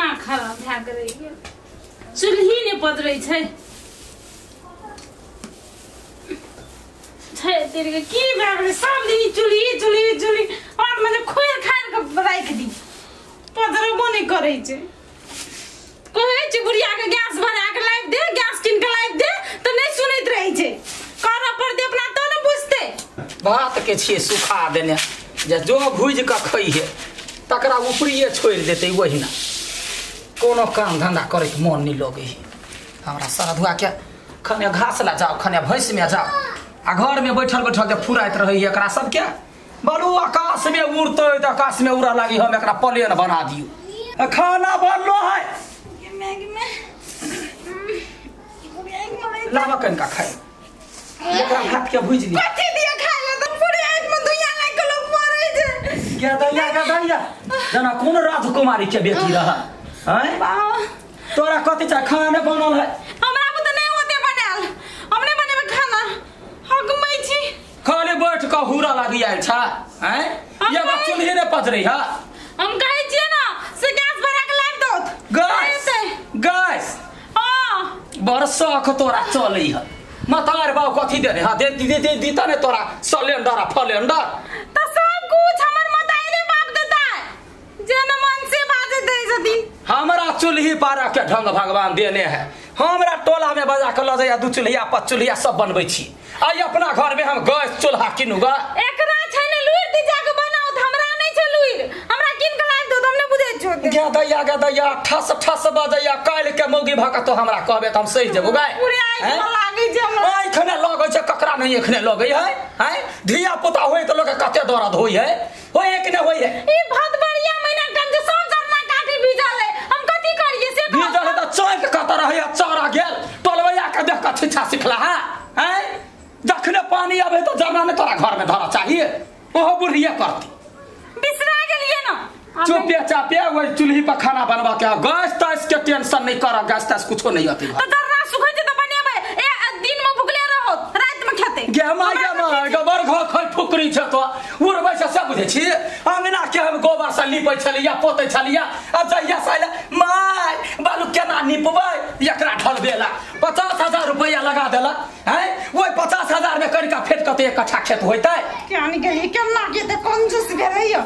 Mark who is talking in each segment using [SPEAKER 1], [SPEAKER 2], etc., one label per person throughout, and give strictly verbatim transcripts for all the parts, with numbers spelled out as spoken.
[SPEAKER 1] दिमाग खराब भए करे चूल्ही नहीं पदरे छे छे तेरे के की भए गेलै सब दिन चूल्ही चूल्ही चूल्ही और मैंने खोल खार के राख दी पदरबो नहीं करे छे कहै छी गुड़िया के गैस भरा के लाइव दे गैस किन के लाइव दे तो नहीं सुनैत रहै छे कर पर दे अपना तो न बुझते
[SPEAKER 2] बात के छिए सुखा देने जे जो भूज के खइहे तकरा ऊपरिए छोड़ देते वही ना कोनो काम धंधा करे के मन नहीं लगे हमरा सरधुआ के खने घास ला जाओ खने भैंस में जाओ आ घर में बैठल बैठल जे फुराइत रही एकरा सब के बोलू आकाश में उड़ते तो आकाश में उड़ा लागी हम एकरा प्लेन बना दियो खाना बनलो है
[SPEAKER 1] मैगी में
[SPEAKER 2] लावा कन का खाए एकरा भात के भूज दी
[SPEAKER 1] कथि दिया खाए ले त पूरी आंख में दुनिया लाग के लोग मरै छै
[SPEAKER 2] क्या दैया का दैया जना कौन राजकुमारी के बेटी रहा हैं तोरा कथि चा खाना बनल है
[SPEAKER 1] हमरा को त नहीं होते बनाल हमने बनेबे खाना हगमै छी
[SPEAKER 2] खाली बैठ के हुरा लागी आइल छा हैं ये बात चुल्ही ने पजरै हा
[SPEAKER 1] हम कहै छियै ना से गैस भरा के लाइव दोत
[SPEAKER 2] गैस गैस
[SPEAKER 1] हां
[SPEAKER 2] बरसा ख तोरा चलै है मतार बाऊ कथि दे हा दे दे दे दीता ने तोरा सिलेंडर आ फलेंडर
[SPEAKER 1] त सब कुछ हमर मताइले बाप देता है जन मन से बाजे दे जदी
[SPEAKER 2] हमरा चुल्ही पारा के ढंग भगवान देने है हमरा टोला में बजा के ल जाया दू चुल्हिया पांच चुल्हिया सब बनबै छी आई अपना घर में हम गैस चूल्हा किनुगा
[SPEAKER 1] एकरा छै ने लुइर दी जाके बनाओ हमरा नै छै लुइर हमरा किन के लाइव दो हमने बुझै छो
[SPEAKER 2] गे दैया गे दैया ठस ठस बजैया काल के मौगी भक तो हमरा कहबे त हम सही जेबो गाय
[SPEAKER 1] पूरे आइ लागे छै हमरा
[SPEAKER 2] एखने लगै छै ककरा नहीं एखने लगै है हैं धिया पुता होय त लोग कते दर्द होय है होय एक ने होय है
[SPEAKER 1] ई बहुत बढ़िया महीना कम जे सब जरना काटी बीजल है हम कथि करिए से
[SPEAKER 2] बीजल त चैक कत रहै चारा गेल टोलवैया के देख के छिछा सिखला है हैं जखने पानी आवे तो जरना ने तोरा घर में धरा चाहिए ओहो बुढ़िया करती
[SPEAKER 1] बिसरा गेलिए ना
[SPEAKER 2] चुपिया चापिया वो चूल्ही पर खाना बनवा के गैस तैस के टेंशन नहीं कर गैस तैस कुछ नहीं आती
[SPEAKER 1] तो दरना सुखै छै त बनेबै ए दिन में भुखले रहो रात में खेते
[SPEAKER 2] गे माय गे माय गे बर घर खै फुकरी छ तो उड़बै से सब बुझै छी अंगना के हम गोबर से लीपै छलिया पोतै छलिया आ जइया साइला माय बालू केना नीपबै एकरा ढलबेला पचास हजार रुपया लगा देला हैं ओइ पचास हजार में करिका फेट कते एक कट्ठा खेत होइतै
[SPEAKER 1] केनी के ई केना के त कंजूस भेलैया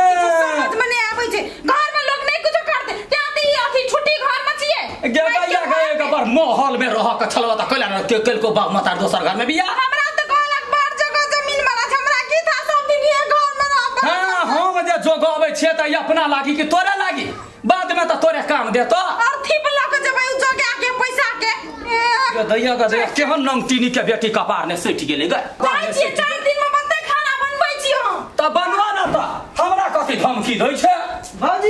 [SPEAKER 1] समझ में नहीं आबै छै घर में लोग नहीं कुछ करते त्याते ई अथी छुट्टी घर में छिए
[SPEAKER 2] गे भैया गे गबर मोहल में रह के छलवा त कल्या के केल को बाप मतार दोसर घर में बिया
[SPEAKER 1] हमरा त कहलक बड़ जगह जमीन वाला हमरा की था सब दिन ये घर में रह
[SPEAKER 2] हां हम जे जोगाबै छै त अपना लागी कि तोरे लागी बाद में त तोरे काम देतो
[SPEAKER 1] अर्थी पे लग जबै जोगा के पैसा के
[SPEAKER 2] गे दैया गे दैया केहन नंगटीनी के बेटी कपार ने सैठ गेलै गे
[SPEAKER 1] चार दिन में बनते खाना बनबै छी हम
[SPEAKER 2] त बनवा न त हमरा कथि धमकी दै छै
[SPEAKER 3] भौजी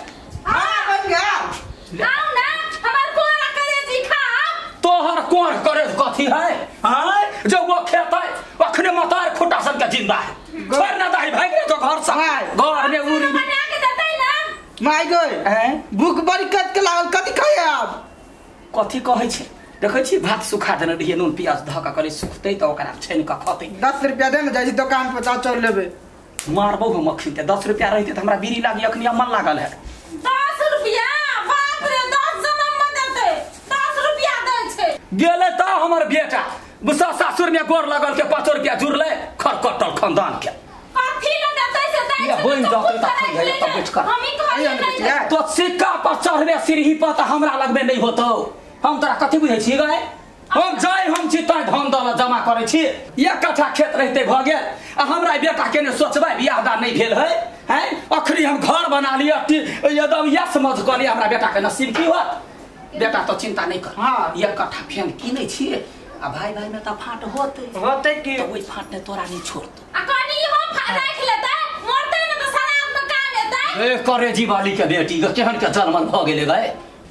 [SPEAKER 3] हां बन गया
[SPEAKER 1] आओ ना हमर कोरा करे जी खा
[SPEAKER 2] तोहर कोर करे कथि है हां जब वो खेतै अखने मतार खुटा सब के जिंदा है छोड़ ना दाई भाग रे तो घर से घर में उरी
[SPEAKER 1] बना के देतै ना
[SPEAKER 3] माय गय
[SPEAKER 2] हैं
[SPEAKER 3] भूख बड़ी कट के लागल कथि खाए आब
[SPEAKER 2] कथि कहै छै देखै छी भात सुखा देने रहिए नून प्याज धका करे सुखतै त ओकरा छानि के खतै
[SPEAKER 3] दस रुपया दे न जाई दुकान पर चाचर लेबे
[SPEAKER 2] मारबो हम अखन ते दस रुपया रहिते त हमरा बीड़ी लागी अखनी मन लागल है
[SPEAKER 1] दस रुपया बाप रे दस जन्म में देतै दस रुपया दै छै
[SPEAKER 2] गेले त हमर बेटा बुसा सासुर में गोर लगल के पाँच रुपया जुड़ले खरकटल खानदान के
[SPEAKER 1] अथी ल देतै से दै
[SPEAKER 2] ये बन जातै त खइए त बैठ कर
[SPEAKER 1] हम ही कहलिए
[SPEAKER 2] तो सिक्का पर चढ़बे सीढ़ी पर त हमरा लगबे नहीं होतौ हम तोरा कथि बुझै छी गए हम जाय हम छी तै धन दौलत जमा करे छी एक कट्ठा खेत रहते भ गेल आ हमरा बेटा के ने सोचबै बियाह दान नहीं भेल है हैं अखरी हम घर बना लिया एकदम या समझ क लिया हमरा बेटा के नसीब की होत बेटा तो चिंता नहीं कर हां एक कट्ठा फेन किनै छी आ भाई भाई में त फाट होतै
[SPEAKER 3] होतै की
[SPEAKER 2] ओइ फाट ने तोरा नहीं छोड़त
[SPEAKER 1] आ कनी हो राख लेतै मरतै न त सराब में काम हेतै
[SPEAKER 2] ए करे जी वाली के बेटी के केहन के जन्मन भ गेलै गए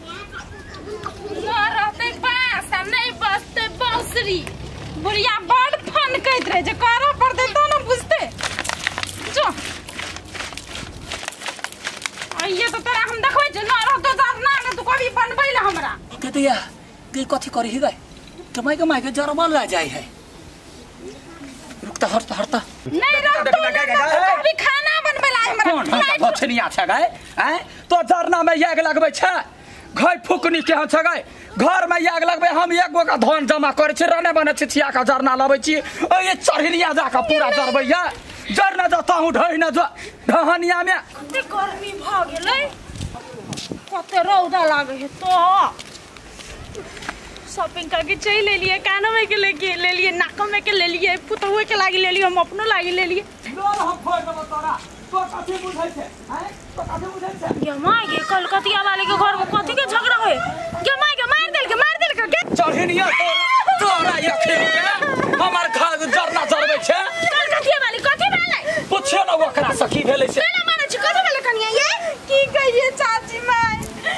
[SPEAKER 1] बुढ़िया बड़ फन कहत रहे जे करा पड़ते तो न बुझते जो आइए तो तेरा हम देखबै जे न रहतो जरना न तू कभी बनबै ले हमरा
[SPEAKER 2] के दिया के कथि करी ही गए टमाई के माई के जरबल ला जाय है रुकता हटता हटता
[SPEAKER 1] नहीं रहतो कभी खाना बनबै ला हमरा
[SPEAKER 2] कोन ढंग का भछनिया छ गए हैं तो जरना में आग लगबै छ घय फुकनी के छ गए घर में आग लगबै हम एक गो का धन जमा करे छी रने बने छी छिया का जरना लबै छी ए चढ़निया जा का पूरा जरबैया जरना जता हूं ढहि न जो ढहनिया में
[SPEAKER 1] कते गर्मी भ गेलै कते रौदा लागे है तो शॉपिंग करके चल ले लिए कानों में के लेके ले लिए नाकों में के ले लिए पुतहुए के लागी ले लिए हम अपनो लागी ले लिए
[SPEAKER 2] लोल हम फोड़ देबो तोरा तो कथि बुझै छै हैं तो कथि बुझै छै
[SPEAKER 1] ये मां के कलकतिया वाले के घर में कथि के झगड़ा होय के मां के मार देल के मार देल के
[SPEAKER 2] चढ़निया तोरा तोरा ये खेल के हमर घर जरना जरबै छै
[SPEAKER 1] कलकतिया वाली कथि भेलै
[SPEAKER 2] पूछे न ओकरा से की भेलै से
[SPEAKER 1] केना माने छी कथि भेलै कनिया ये की कहिए चाची मां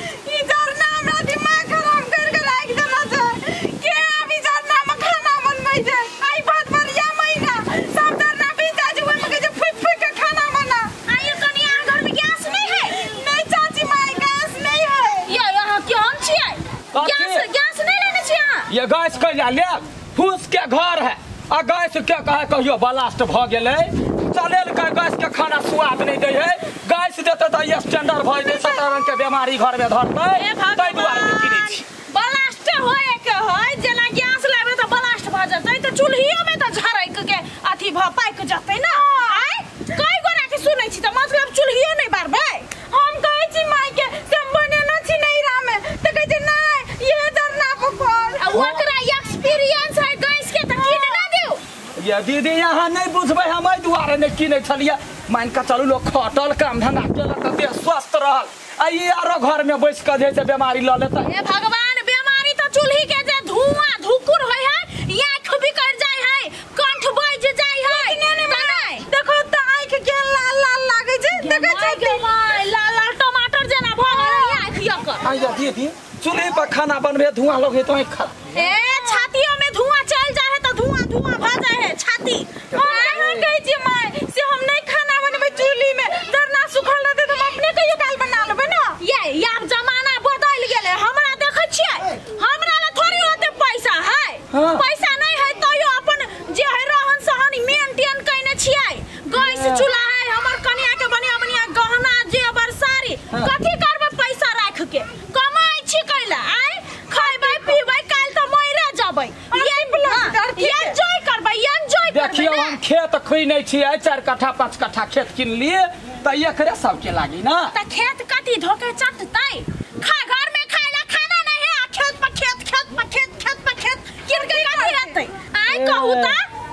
[SPEAKER 1] ई जरना हमरा दिमाग खराब कर के राख देला छै के अभी जरना में खाना बनबै छै आई बहुत बढ़िया महीना सब जरना बीता जुए में के फुक फुक के खाना बना आई कनिया घर में गैस नहीं है नहीं चाची मां गैस नहीं है ये यहां केहन छियै गैस गैस नहीं लेने छी यहां
[SPEAKER 2] ये गैस कहिया ले फूस के घर है आ गैस के कहे कहियो ब्लास्ट भ गेलै चलेल के गैस के खाना स्वाद नहीं दे है गैस देते त ये स्टैंडर्ड भ जाय सत्रह रंग के बीमारी घर में धरतै तै दुआरे किनै छी
[SPEAKER 1] ब्लास्ट होए के होय जेना गैस लेबे त ब्लास्ट भ जतै त चूल्हियो में त झरैक के अथी भ पाइक जतै ना आय कई गोरा के सुनै छी त मतलब चूल्हियो नहीं बारबै हम कहै छी माई के से बनेना छी नैरा में त कहै छै नहीं ये जरना पकड़ ओकरा एक्सपीरियंस है गैस के त कीन ना दियो
[SPEAKER 2] ये दीदी यहाँ नहीं बुझबै हम एहि दुआरे नहीं किनै छलिए मान के चलू लोग खटल काम धंधा केलक त देह स्वस्थ रहल आ ई आरो घर में बैस के जे से बीमारी ल लेतै
[SPEAKER 1] हे भगवान बीमारी त चूल्ही के जे धुआं धुकुर होय है आंख बिकड़ जाय है कंठ बज जाय है नहीं देखो त आंख के लाल लाल लागे छै देखै छै के माय लाल लाल टमाटर जेना भ गेलै आंख यक
[SPEAKER 2] आ ये दीदी चूल्हे पर खाना बनबे धुआं लगे तो आंख खा
[SPEAKER 1] ए छातियों में धुआं चल जाय है त धुआं धुआं भ जाय है छाती हां कहै छी माय से हम नहीं खाना बनबै चूल्ही में जरना सुखल रहतै त हम अपने कहियो काल बना लेबै ना ये यार जमाना बदल गेलै हमरा देखै छियै हमरा ल थोड़ी होते पैसा है
[SPEAKER 2] हाँ।
[SPEAKER 1] पैसा नहीं है तो यो अपन जे है रहन सहन मेंटेन कइने छियै गैस चूल्हा है हमर कन्या के बढ़िया बढ़िया गहना जेवर साड़ी
[SPEAKER 2] हाँ।
[SPEAKER 1] कथि करबै पैसा राख के कमाई छी कैला आय खैबै पीबै काल त मइरे जबै ये ब्लॉक एंजॉय करबै एंजॉय करबै
[SPEAKER 2] देखियो हम खेत खुइनै छियै चार कट्ठा पाँच कट्ठा खेत किन लिए त एकरे सबके लागी ना
[SPEAKER 1] त खेत कथि धोके चटतै खा घर में खाइला खाना नहीं है आ खेत पर खेत खेत पर खेत खेत पर खेत किन के कथि रहतै आय कहू त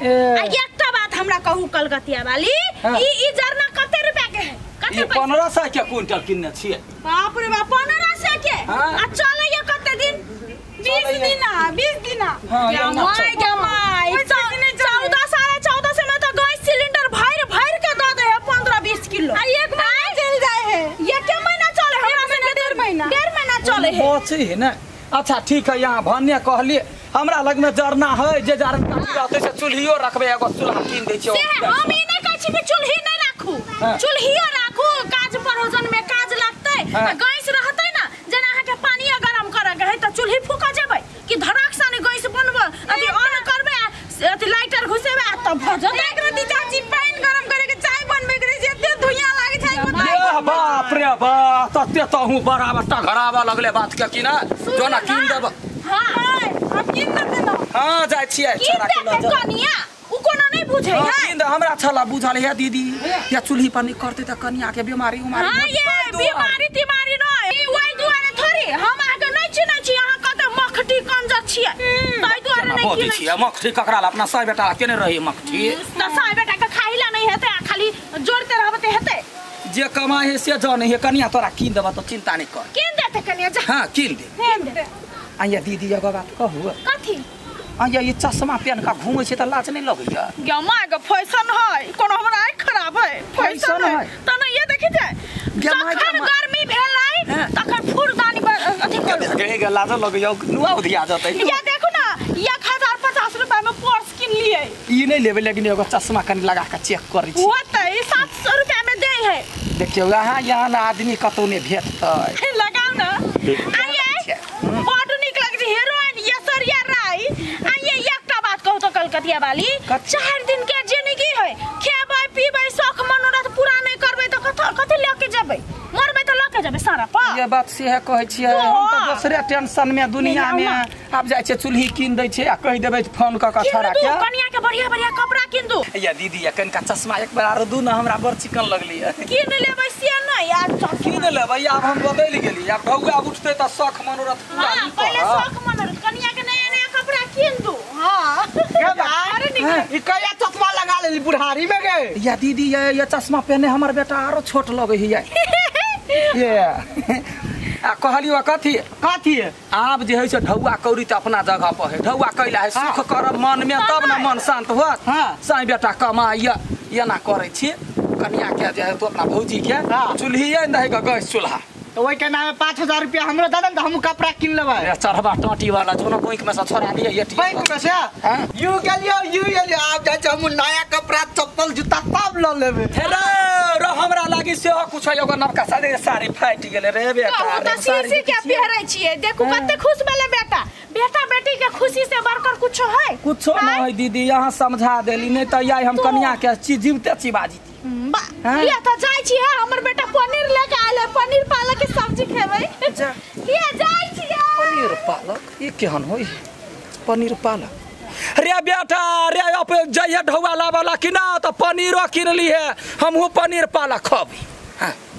[SPEAKER 1] आ एकटा बात हमरा कहू कलकतिया वाली
[SPEAKER 2] हाँ।
[SPEAKER 1] ई ई जरना कते रुपया के है कते
[SPEAKER 2] ये
[SPEAKER 1] पैसा
[SPEAKER 2] पंद्रह सौ के क्विंटल किनने छियै
[SPEAKER 1] बाप रे बाप पंद्रह सौ के
[SPEAKER 2] हाँ।
[SPEAKER 1] आ चलै ये कते दिन बीस दिन बीस दिन
[SPEAKER 2] हाँ,
[SPEAKER 1] क्या
[SPEAKER 2] ये ना
[SPEAKER 1] माय
[SPEAKER 2] चल।
[SPEAKER 1] क्या माय चौदह साढ़े चौदह सौ में तो गैस सिलेंडर भर भर के दे दे है पंद्रह बीस किलो आ एक महीना चल जाए है ये क्या महीना चले हमरा से डेढ़ महीना डेढ़ महीना चले है
[SPEAKER 2] बची है ना अच्छा ठीक है यहाँ भन्ने कहलिए हमरा लग में जरना है जे जरन काटी रहते से चूल्हियो रखबे एगो चूल्हा किन दै छियै
[SPEAKER 1] से हम ई नहीं कहै छी कि चूल्ही नहीं राखू
[SPEAKER 2] हाँ।
[SPEAKER 1] चूल्हियो राखू काज परोजन में काज लगतै
[SPEAKER 2] हाँ।
[SPEAKER 1] गैस रहतै ना जेना अहाँ के पानी गरम करे के है त चूल्ही फूका जेबै कि धड़क साने गैस बनबो अथी ऑन करबै अथी लाइटर घुसेबै त भ जतै एक रति चाची पानी गरम करे के चाय बनबै के जे एते धुइयां लागे छै
[SPEAKER 2] ये बाप रे बाप तते तो हूं बराबर टघरावा लगले बात के कि ना जो ना किन देब
[SPEAKER 1] हां हम किन देबै ना
[SPEAKER 2] हां जाय छियै छोरा के
[SPEAKER 1] किन देबै कनिया उ कोनो नहीं बुझै
[SPEAKER 2] हाँ,
[SPEAKER 1] है
[SPEAKER 2] किन दे हमरा छला बुझल है दीदी या चूल्ही पर नहीं करते त कन्या के बीमारी उमारी
[SPEAKER 1] हां ये बीमारी तिमारी नहीं ई ओइ दुआरे थोड़ी हम आके नहीं चिन्है छी अहाँ कते मखटी कंजर छियै तै दुआरे नहीं
[SPEAKER 2] बोती
[SPEAKER 1] चिन्है
[SPEAKER 2] छियै मखठी ककरा ला अपना साय बेटा केने रही मखठी
[SPEAKER 1] त साय बेटा के खाइला नहीं हेतै आ खाली जोड़ते रहबते हेतै
[SPEAKER 2] जे कमाई है से जाने है कन्या तोरा किन देबा तो चिंता नहीं कर
[SPEAKER 1] किन देते कनिया जा
[SPEAKER 2] हां किन दे
[SPEAKER 1] किन दे
[SPEAKER 2] आया दीदी एगो बात कहू
[SPEAKER 1] कथि
[SPEAKER 2] आया ये चश्मा पहन का घूमै छै त लाज नहीं लगैया
[SPEAKER 1] गे माय के फैशन है कोनो हमरा आँख खराब है
[SPEAKER 2] फैशन
[SPEAKER 1] फैशन है
[SPEAKER 2] है।
[SPEAKER 1] त न ये देखि जाय
[SPEAKER 2] गे माय के
[SPEAKER 1] जखन
[SPEAKER 2] माय।
[SPEAKER 1] गर्मी भेलै
[SPEAKER 2] हाँ।
[SPEAKER 1] तखन फुरदानी पर अथी कर
[SPEAKER 2] कहे गे लाज लगैया नुआ उधिया जतै
[SPEAKER 1] ये देखो ना एक हजार पचास रुपया में पर्स किन लिए
[SPEAKER 2] ई नहीं लेबे लेकिन एगो चश्मा कनी लगा के चेक करै छी
[SPEAKER 1] होतै सात सौ रुपया में दे है
[SPEAKER 2] देखियो यहाँ यहाँ ना आदमी कतौ नहीं भेटतै
[SPEAKER 1] लगाओ ना आइए बड़ निक लग छै हीरोइन यसरिया राय आइए एकटा बात कहू तो कलकतिया वाली
[SPEAKER 2] कथी?
[SPEAKER 1] चार दिन के जिंदगी है खेबै पीबै शौक मनोरथ पूरा नहीं करबै तो कथा कथि लेके जेबै मरबै त लेके जेबै सारा पा
[SPEAKER 2] ये बात से है कहै छियै हम त दूसरे टेंशन में दुनिया में आब जाय छै चुल्ही कीन दै छै आ कहि देबै फोन क क छड़ा के
[SPEAKER 1] कनिया के बढ़िया बढ़िया कपड़ा किन दू
[SPEAKER 2] या दीदी या कनका चश्मा एक बार आरो दू न हमरा बड़ चिकन लगली है
[SPEAKER 1] किन लेबै से न यार
[SPEAKER 2] किन लेबै आब हम बदल गेली आब ढौआ उठते त शौक मनोरथ पूरा
[SPEAKER 1] हां पहले शौक मनोरथ कनिया के नया नया कपड़ा किन दू हां
[SPEAKER 3] के बारे ई कया चश्मा लगा लेली बुढ़ारी में गे
[SPEAKER 2] या दीदी ये ये चश्मा पहने हमर बेटा आरो छोट लगे है ये आ कहलियो कथी
[SPEAKER 3] कथी
[SPEAKER 2] आब जे है से ढौआ कौरी त अपना जगह पर है ढौआ कैला है सुख करब मन में तब न मन शांत होत
[SPEAKER 3] हां
[SPEAKER 2] साई बेटा कमाई ये ना करे छी कन्या के जे है तो अपना भौजी के चूल्ही नहीं का गैस चूल्हा
[SPEAKER 3] तो वही के नाम पाँच हजार रुपया हमरो दे देन त हम कपड़ा किन लेबै
[SPEAKER 2] चढ़बा टाटी वाला जो ना बैंक में से छोड़ा दिए ये ठीक
[SPEAKER 3] बैंक में से यू गेलियो यू गेलियो आब जाय छ हम नया कपड़ा चप्पल जूता सब ल लेबै
[SPEAKER 2] हेलो रो हमरा लागी से कुछ एगो नवका साड़ी साड़ी फाटि गेले रे बेटा
[SPEAKER 1] त सीसी के पहिरै छियै देखू कते खुश भेले बेटा बेटा बेटी के खुशी से बढ़कर कुछ है
[SPEAKER 2] कुछ नहीं दीदी यहाँ समझा देली नहीं तो याई हम कन्या के चीज जीवते चिबाजी
[SPEAKER 1] ये त जाय छी हमर बेटा पनीर लेके आले पनीर पालक के सब्जी खेबै ये जाय छी
[SPEAKER 2] पनीर पालक ये केहन होई पनीर पालक रे बेटा रे अब जइया ढौआ लावला कि ना तो पनीरो किन ली है हमहू पनीर पालक खबी हां